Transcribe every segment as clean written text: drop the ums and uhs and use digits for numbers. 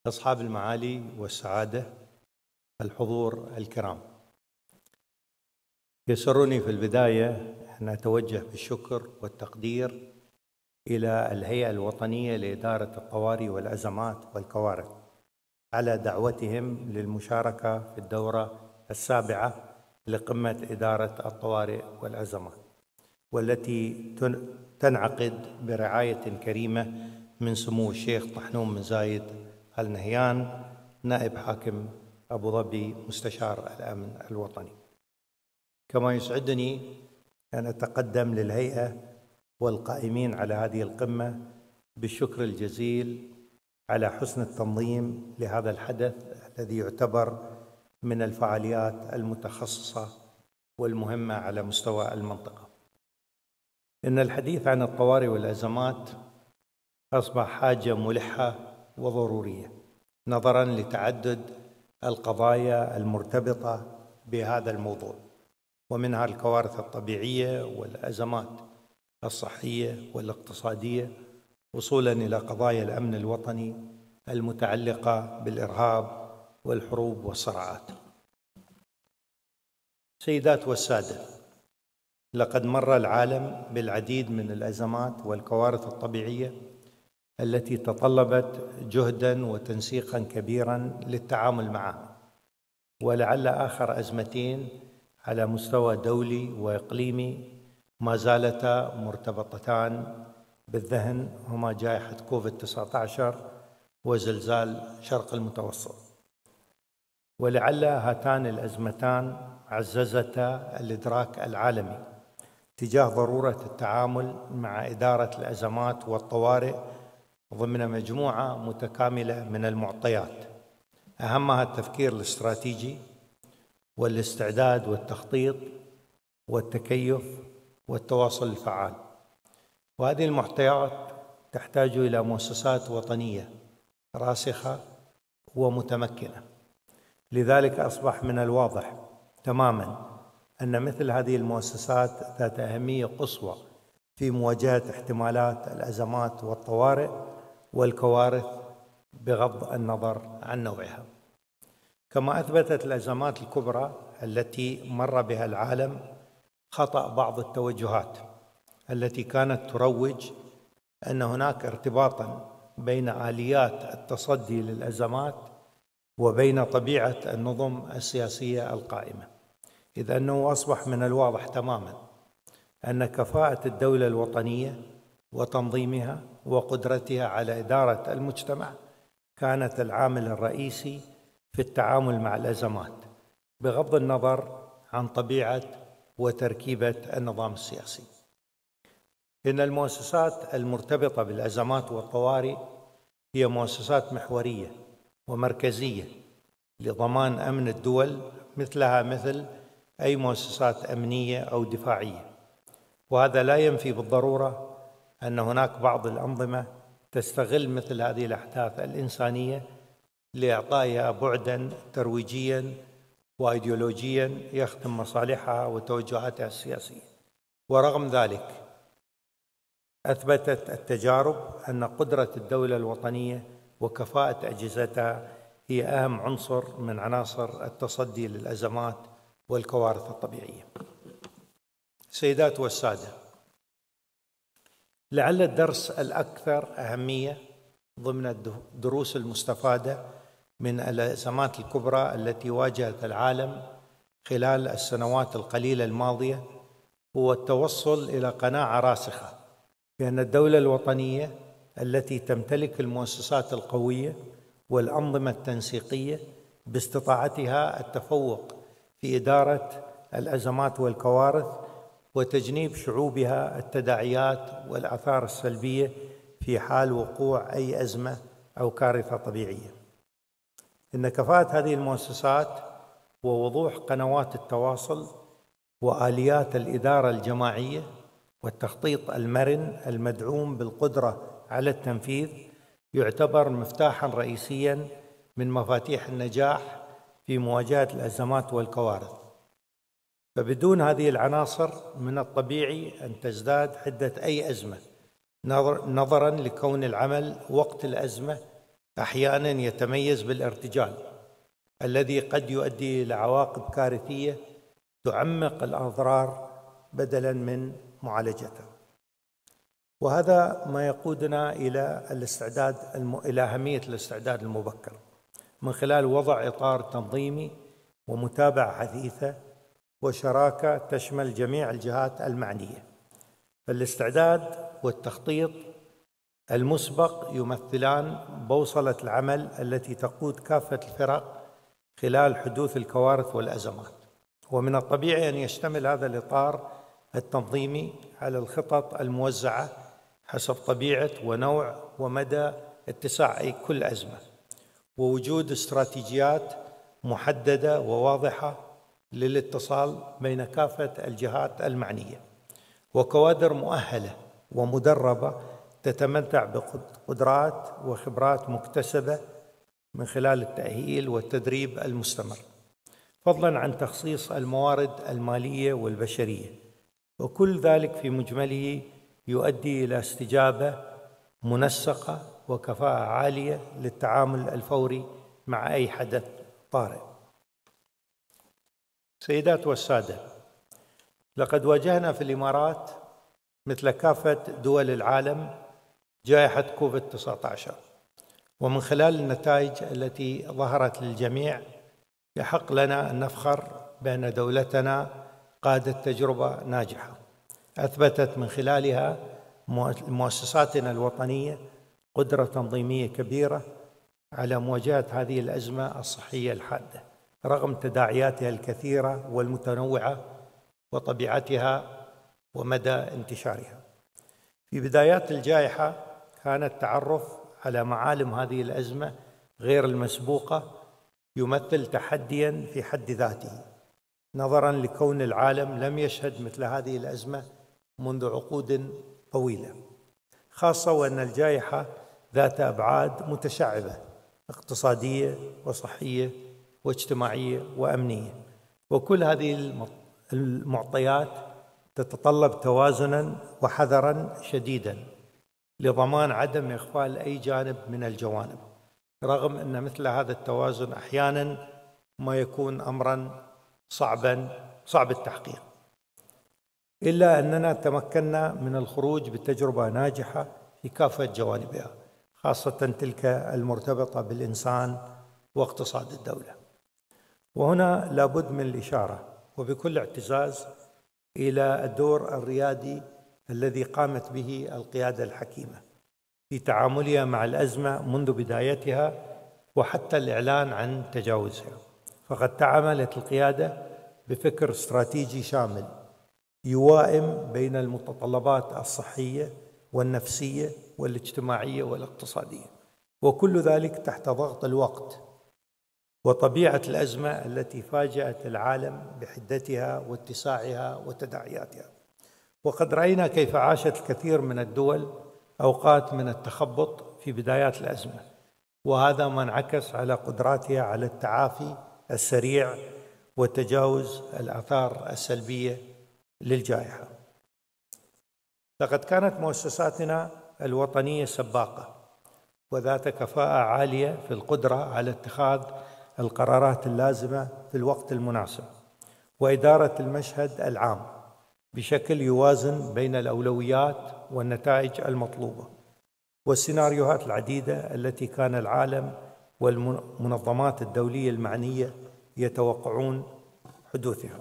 أصحاب المعالي والسعادة، الحضور الكرام، يسرني في البداية أن أتوجه بالشكر والتقدير إلى الهيئة الوطنية لإدارة الطوارئ والأزمات والكوارث على دعوتهم للمشاركة في الدورة السابعة لقمة إدارة الطوارئ والأزمات، والتي تنعقد برعاية كريمة من سمو الشيخ طحنون بن زايد آل نهيان نائب حاكم أبو ظبي مستشار الأمن الوطني. كما يسعدني أن أتقدم للهيئة والقائمين على هذه القمة بالشكر الجزيل على حسن التنظيم لهذا الحدث الذي يعتبر من الفعاليات المتخصصة والمهمة على مستوى المنطقة. إن الحديث عن الطوارئ والأزمات أصبح حاجة ملحة وضرورية نظراً لتعدد القضايا المرتبطة بهذا الموضوع، ومنها الكوارث الطبيعية والأزمات الصحية والاقتصادية، وصولاً إلى قضايا الأمن الوطني المتعلقة بالإرهاب والحروب والصراعات. سيدات والسادة، لقد مر العالم بالعديد من الأزمات والكوارث الطبيعية التي تطلبت جهداً وتنسيقاً كبيراً للتعامل معها، ولعل آخر أزمتين على مستوى دولي وإقليمي ما زالتا مرتبطتان بالذهن هما جائحة كوفيد-19 وزلزال شرق المتوسط. ولعل هاتان الأزمتان عززتا الإدراك العالمي تجاه ضرورة التعامل مع إدارة الأزمات والطوارئ ضمن مجموعة متكاملة من المعطيات، أهمها التفكير الاستراتيجي والاستعداد والتخطيط والتكيف والتواصل الفعال. وهذه المعطيات تحتاج إلى مؤسسات وطنية راسخة ومتمكنة. لذلك أصبح من الواضح تماماً أن مثل هذه المؤسسات ذات أهمية قصوى في مواجهة احتمالات الأزمات والطوارئ والكوارث بغض النظر عن نوعها. كما أثبتت الأزمات الكبرى التي مر بها العالم خطأ بعض التوجهات التي كانت تروج أن هناك ارتباطاً بين آليات التصدي للأزمات وبين طبيعة النظم السياسية القائمة، إذ أنه أصبح من الواضح تماماً أن كفاءة الدولة الوطنية وتنظيمها وقدرتها على إدارة المجتمع كانت العامل الرئيسي في التعامل مع الأزمات بغض النظر عن طبيعة وتركيبة النظام السياسي. إن المؤسسات المرتبطة بالأزمات والطوارئ هي مؤسسات محورية ومركزية لضمان أمن الدول مثلها مثل أي مؤسسات أمنية أو دفاعية، وهذا لا ينفي بالضرورة أن هناك بعض الأنظمة تستغل مثل هذه الأحداث الإنسانية لإعطائها بعداً ترويجياً وأيديولوجياً يخدم مصالحها وتوجهاتها السياسية. ورغم ذلك أثبتت التجارب أن قدرة الدولة الوطنية وكفاءة أجهزتها هي أهم عنصر من عناصر التصدي للأزمات والكوارث الطبيعية. سيدات والسادة، لعل الدرس الأكثر أهمية ضمن الدروس المستفادة من الأزمات الكبرى التي واجهت العالم خلال السنوات القليلة الماضية هو التوصل إلى قناعة راسخة بأن الدولة الوطنية التي تمتلك المؤسسات القوية والأنظمة التنسيقية باستطاعتها التفوق في إدارة الأزمات والكوارث وتجنيب شعوبها التداعيات والآثار السلبية في حال وقوع أي أزمة أو كارثة طبيعية. إن كفاءة هذه المؤسسات ووضوح قنوات التواصل وآليات الإدارة الجماعية والتخطيط المرن المدعوم بالقدرة على التنفيذ يعتبر مفتاحاً رئيسياً من مفاتيح النجاح في مواجهة الأزمات والكوارث. فبدون هذه العناصر من الطبيعي أن تزداد حدة أي أزمة نظراً لكون العمل وقت الأزمة أحياناً يتميز بالارتجال الذي قد يؤدي إلى عواقب كارثية تعمق الأضرار بدلاً من معالجتها. وهذا ما يقودنا إلى أهمية الاستعداد المبكر من خلال وضع إطار تنظيمي ومتابعة حثيثة وشراكة تشمل جميع الجهات المعنية. فالاستعداد والتخطيط المسبق يمثلان بوصلة العمل التي تقود كافة الفرق خلال حدوث الكوارث والأزمات. ومن الطبيعي أن يشتمل هذا الإطار التنظيمي على الخطط الموزعة حسب طبيعة ونوع ومدى اتساع أي كل أزمة، ووجود استراتيجيات محددة وواضحة للاتصال بين كافة الجهات المعنية، وكوادر مؤهلة ومدربة تتمتع بقدرات وخبرات مكتسبة من خلال التأهيل والتدريب المستمر، فضلاً عن تخصيص الموارد المالية والبشرية. وكل ذلك في مجمله يؤدي إلى استجابة منسقة وكفاءة عالية للتعامل الفوري مع أي حدث طارئ. سيدات والسادة، لقد واجهنا في الإمارات مثل كافة دول العالم جائحة كوفيد-19، ومن خلال النتائج التي ظهرت للجميع يحق لنا أن نفخر بأن دولتنا قادت تجربة ناجحة أثبتت من خلالها مؤسساتنا الوطنية قدرة تنظيمية كبيرة على مواجهة هذه الأزمة الصحية الحادة رغم تداعياتها الكثيرة والمتنوعة وطبيعتها ومدى انتشارها. في بدايات الجائحة كان التعرف على معالم هذه الأزمة غير المسبوقة يمثل تحدياً في حد ذاته، نظراً لكون العالم لم يشهد مثل هذه الأزمة منذ عقود طويلة، خاصة وأن الجائحة ذات أبعاد متشعبة اقتصادية وصحية واجتماعية وأمنية، وكل هذه المعطيات تتطلب توازناً وحذراً شديداً لضمان عدم إغفال أي جانب من الجوانب، رغم أن مثل هذا التوازن أحياناً ما يكون أمراً صعب التحقيق، إلا أننا تمكنا من الخروج بتجربة ناجحة في كافة جوانبها، خاصة تلك المرتبطة بالإنسان واقتصاد الدولة. وهنا لابد من الإشارة وبكل اعتزاز إلى الدور الريادي الذي قامت به القيادة الحكيمة في تعاملها مع الأزمة منذ بدايتها وحتى الإعلان عن تجاوزها. فقد تعاملت القيادة بفكر استراتيجي شامل يوائم بين المتطلبات الصحية والنفسية والاجتماعية والاقتصادية، وكل ذلك تحت ضغط الوقت وطبيعة الأزمة التي فاجأت العالم بحدتها واتساعها وتداعياتها. وقد رأينا كيف عاشت الكثير من الدول أوقات من التخبط في بدايات الأزمة، وهذا ما انعكس على قدراتها على التعافي السريع وتجاوز الآثار السلبية للجائحة. لقد كانت مؤسساتنا الوطنية سباقة وذات كفاءة عالية في القدرة على اتخاذ القرارات اللازمة في الوقت المناسب وإدارة المشهد العام بشكل يوازن بين الأولويات والنتائج المطلوبة والسيناريوهات العديدة التي كان العالم والمنظمات الدولية المعنية يتوقعون حدوثها.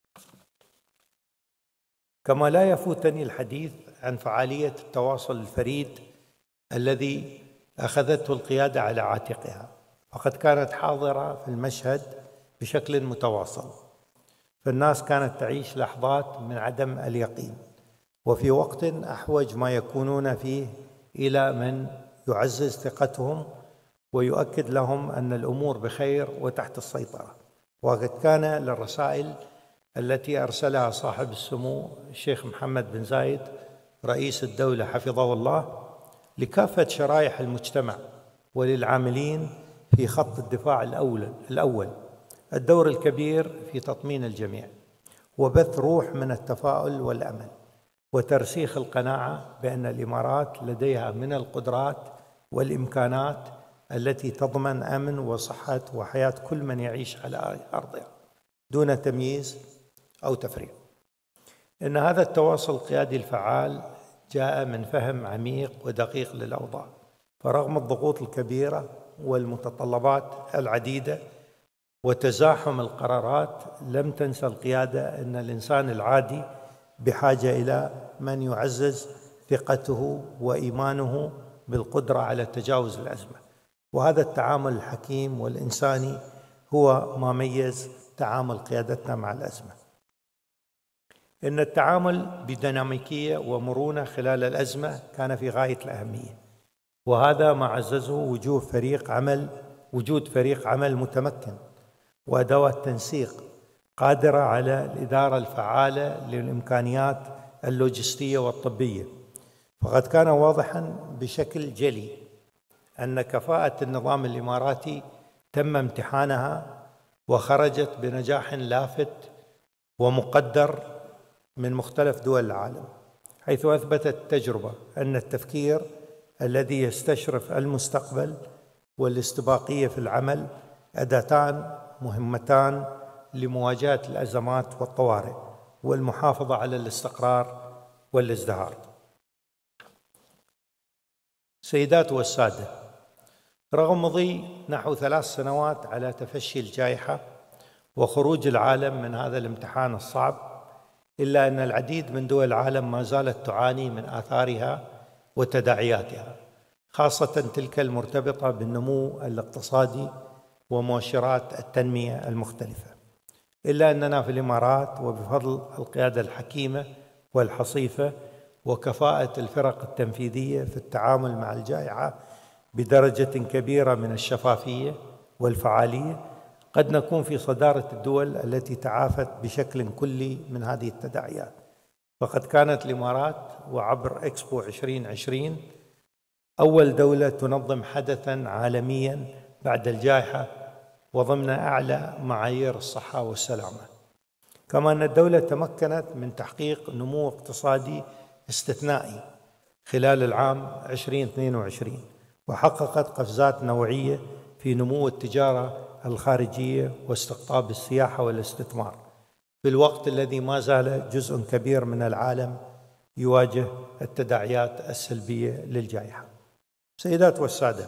كما لا يفوتني الحديث عن فعالية التواصل الفريد الذي أخذته القيادة على عاتقها، وقد كانت حاضرة في المشهد بشكل متواصل، فالناس كانت تعيش لحظات من عدم اليقين وفي وقت أحوج ما يكونون فيه إلى من يعزز ثقتهم ويؤكد لهم أن الأمور بخير وتحت السيطرة. وقد كان للرسائل التي أرسلها صاحب السمو الشيخ محمد بن زايد رئيس الدولة حفظه الله لكافة شرائح المجتمع وللعاملين في خط الدفاع الأول الدور الكبير في تطمين الجميع وبث روح من التفاؤل والأمل وترسيخ القناعة بأن الإمارات لديها من القدرات والإمكانات التي تضمن أمن وصحة وحياة كل من يعيش على أرضها دون تمييز أو تفريق. إن هذا التواصل القيادي الفعال جاء من فهم عميق ودقيق للأوضاع، فرغم الضغوط الكبيرة والمتطلبات العديدة وتزاحم القرارات، لم تنسى القيادة أن الإنسان العادي بحاجة إلى من يعزز ثقته وإيمانه بالقدرة على تجاوز الأزمة، وهذا التعامل الحكيم والإنساني هو ما ميز تعامل قيادتنا مع الأزمة. إن التعامل بديناميكية ومرونة خلال الأزمة كان في غاية الأهمية، وهذا ما عززه وجود فريق عمل متمكن وأدوات تنسيق قادرة على الإدارة الفعالة للإمكانيات اللوجستية والطبية. فقد كان واضحاً بشكل جلي أن كفاءة النظام الإماراتي تم امتحانها وخرجت بنجاح لافت ومقدر من مختلف دول العالم، حيث أثبتت التجربة أن التفكير الذي يستشرف المستقبل والاستباقية في العمل أداتان مهمتان لمواجهة الأزمات والطوارئ والمحافظة على الاستقرار والازدهار. سيدات والسادة، رغم مضي نحو 3 سنوات على تفشي الجائحة وخروج العالم من هذا الامتحان الصعب، إلا أن العديد من دول العالم ما زالت تعاني من آثارها وتداعياتها، خاصة تلك المرتبطة بالنمو الاقتصادي ومؤشرات التنمية المختلفة. إلا أننا في الإمارات وبفضل القيادة الحكيمة والحصيفة وكفاءة الفرق التنفيذية في التعامل مع الجائحة بدرجة كبيرة من الشفافية والفعالية، قد نكون في صدارة الدول التي تعافت بشكل كلي من هذه التداعيات. فقد كانت الإمارات وعبر إكسبو 2020 أول دولة تنظم حدثاً عالمياً بعد الجائحة وضمن أعلى معايير الصحة والسلامة. كما أن الدولة تمكنت من تحقيق نمو اقتصادي استثنائي خلال العام 2022، وحققت قفزات نوعية في نمو التجارة الخارجية واستقطاب السياحة والاستثمار، في الوقت الذي ما زال جزء كبير من العالم يواجه التداعيات السلبية للجائحة. سيدات والسادة،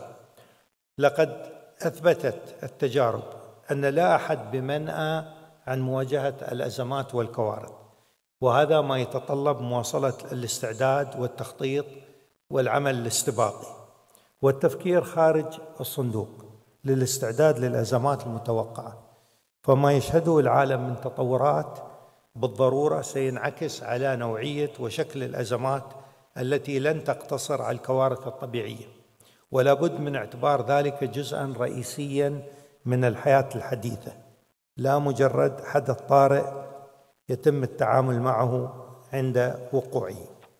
لقد أثبتت التجارب أن لا أحد بمنأى عن مواجهة الأزمات والكوارث، وهذا ما يتطلب مواصلة الاستعداد والتخطيط والعمل الاستباقي والتفكير خارج الصندوق للاستعداد للأزمات المتوقعة. فما يشهده العالم من تطورات بالضرورة سينعكس على نوعية وشكل الأزمات التي لن تقتصر على الكوارث الطبيعية، ولا بد من اعتبار ذلك جزءاً رئيسياً من الحياة الحديثة، لا مجرد حدث طارئ يتم التعامل معه عند وقوعه.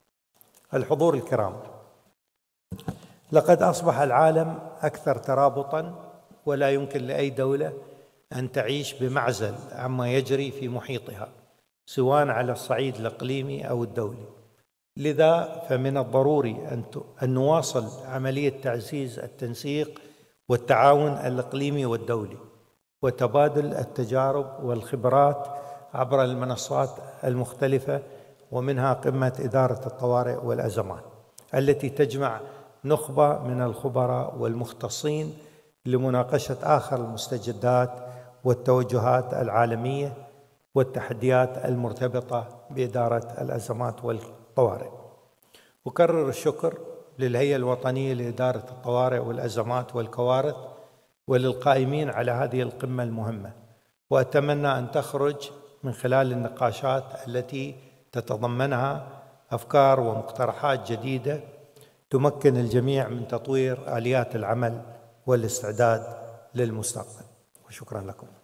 الحضور الكرام، لقد أصبح العالم أكثر ترابطاً، ولا يمكن لأي دولة أن تعيش بمعزل عما يجري في محيطها سواء على الصعيد الإقليمي أو الدولي. لذا فمن الضروري أن نواصل عملية تعزيز التنسيق والتعاون الإقليمي والدولي وتبادل التجارب والخبرات عبر المنصات المختلفة، ومنها قمة إدارة الطوارئ والأزمات التي تجمع نخبة من الخبراء والمختصين لمناقشة آخر المستجدات والتوجهات العالمية والتحديات المرتبطة بإدارة الأزمات والطوارئ. أكرر الشكر للهيئة الوطنية لإدارة الطوارئ والأزمات والكوارث وللقائمين على هذه القمة المهمة، وأتمنى أن تخرج من خلال النقاشات التي تتضمنها أفكار ومقترحات جديدة تمكن الجميع من تطوير آليات العمل والاستعداد للمستقبل. وشكرا لكم.